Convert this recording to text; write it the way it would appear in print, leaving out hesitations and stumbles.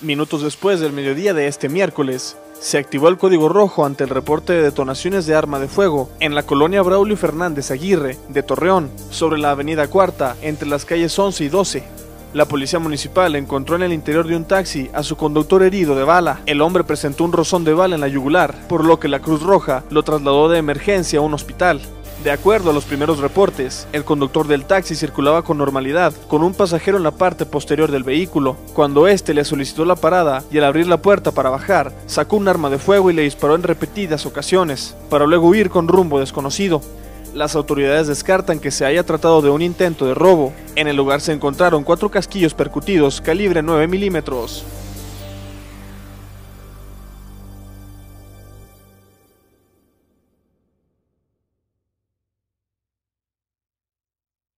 Minutos después del mediodía de este miércoles, se activó el código rojo ante el reporte de detonaciones de arma de fuego en la colonia Braulio Fernández Aguirre de Torreón, sobre la avenida Cuarta, entre las calles 11 y 12. La policía municipal encontró en el interior de un taxi a su conductor herido de bala. El hombre presentó un rozón de bala en la yugular, por lo que la Cruz Roja lo trasladó de emergencia a un hospital. De acuerdo a los primeros reportes, el conductor del taxi circulaba con normalidad, con un pasajero en la parte posterior del vehículo, cuando este le solicitó la parada y al abrir la puerta para bajar, sacó un arma de fuego y le disparó en repetidas ocasiones, para luego huir con rumbo desconocido. Las autoridades descartan que se haya tratado de un intento de robo. En el lugar se encontraron 4 casquillos percutidos calibre 9 milímetros.